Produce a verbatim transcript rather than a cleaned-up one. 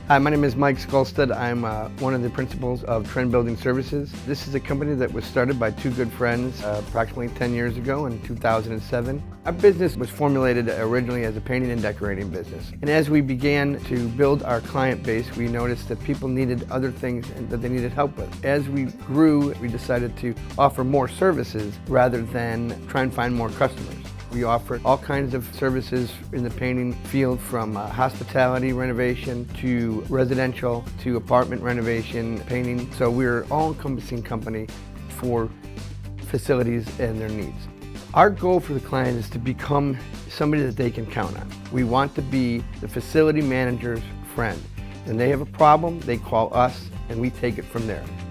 Hi, my name is Mike Skolstad. I'm uh, one of the principals of Trend Building Services. This is a company that was started by two good friends uh, approximately ten years ago in two thousand seven. Our business was formulated originally as a painting and decorating business. And as we began to build our client base, we noticed that people needed other things and that they needed help with. As we grew, we decided to offer more services rather than try and find more customers. We offer all kinds of services in the painting field, from uh, hospitality renovation to residential to apartment renovation painting. So we're an all-encompassing company for facilities and their needs. Our goal for the client is to become somebody that they can count on. We want to be the facility manager's friend. When they have a problem, they call us and we take it from there.